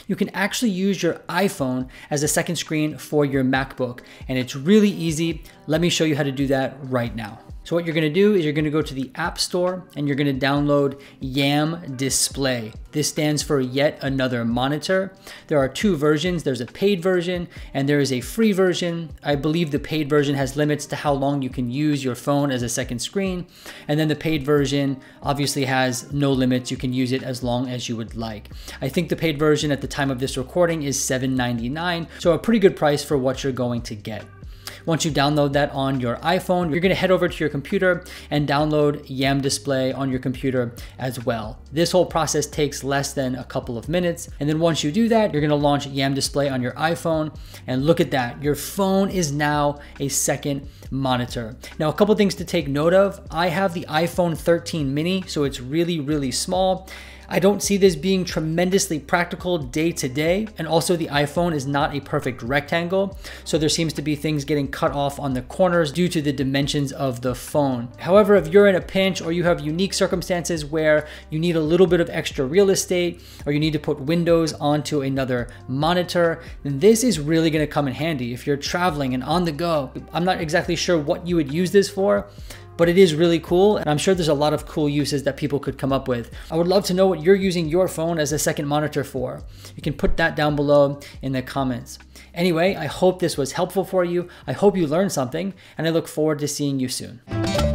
you can actually use your iPhone as a second screen for your MacBook. And it's really easy. Let me show you how to do that right now. So what you're gonna do is you're gonna go to the App Store and you're gonna download YAM Display. This stands for Yet Another Monitor. There are two versions. There's a paid version and there is a free version. I believe the paid version has limits to how long you can use your phone as a second screen. And then the paid version obviously has no limits. You can use it as long as you would like. I think the paid version at the time of this recording is $7.99. So a pretty good price for what you're going to get. Once you download that on your iPhone, you're gonna head over to your computer and download YAM Display on your computer as well. This whole process takes less than a couple of minutes. And then once you do that, you're gonna launch YAM Display on your iPhone. And look at that, your phone is now a second monitor. Now, a couple things to take note of. I have the iPhone 13 mini, so it's really, really small. I don't see this being tremendously practical day to day. And also the iPhone is not a perfect rectangle. So there seems to be things getting cut off on the corners due to the dimensions of the phone. However, if you're in a pinch or you have unique circumstances where you need a little bit of extra real estate or you need to put windows onto another monitor, then this is really gonna come in handy if you're traveling and on the go. I'm not exactly sure what you would use this for, but it is really cool. And I'm sure there's a lot of cool uses that people could come up with. I would love to know what you're using your phone as a second monitor for. You can put that down below in the comments. Anyway, I hope this was helpful for you. I hope you learned something and I look forward to seeing you soon.